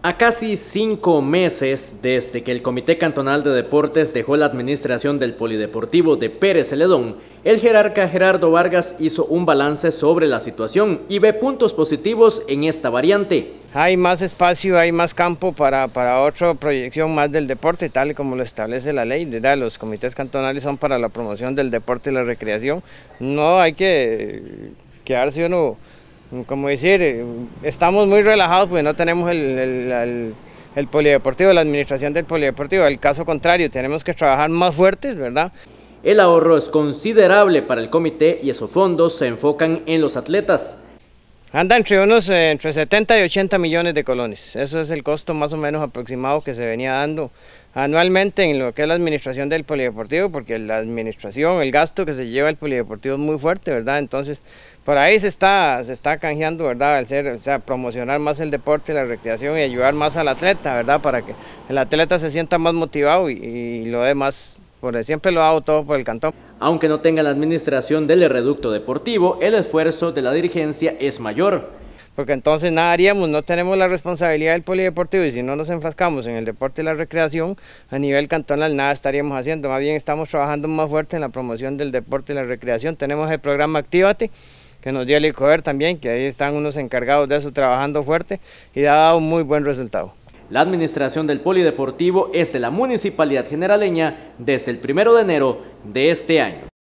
A casi 5 meses desde que el Comité Cantonal de Deportes dejó la administración del Polideportivo de Pérez Celedón, el jerarca Gerardo Vargas hizo un balance sobre la situación y ve puntos positivos en esta variante. Hay más espacio, hay más campo para otra proyección más del deporte, tal y como lo establece la ley, ¿verdad? Los comités cantonales son para la promoción del deporte y la recreación. No hay que quedarse uno, como decir, estamos muy relajados porque no tenemos el polideportivo, la administración del polideportivo. Al caso contrario, tenemos que trabajar más fuertes, ¿verdad? El ahorro es considerable para el comité y esos fondos se enfocan en los atletas. Anda entre 70 y 80 millones de colones. Eso es el costo más o menos aproximado que se venía dando anualmente en lo que es la administración del polideportivo, porque la administración, el gasto que se lleva el polideportivo es muy fuerte, ¿verdad? Entonces, por ahí se está canjeando, ¿verdad? Promocionar más el deporte y la recreación y ayudar más al atleta, ¿verdad? Para que el atleta se sienta más motivado y lo demás. Siempre lo hago todo por el cantón. Aunque no tenga la administración del reducto deportivo, el esfuerzo de la dirigencia es mayor. Porque entonces nada haríamos, no tenemos la responsabilidad del polideportivo y si no nos enfrascamos en el deporte y la recreación, a nivel cantonal nada estaríamos haciendo. Más bien estamos trabajando más fuerte en la promoción del deporte y la recreación. Tenemos el programa Actívate, que nos dio el ICODER también, que ahí están unos encargados de eso trabajando fuerte y ha dado un muy buen resultado. La administración del polideportivo es de la Municipalidad Generaleña desde el 1 de enero de este año.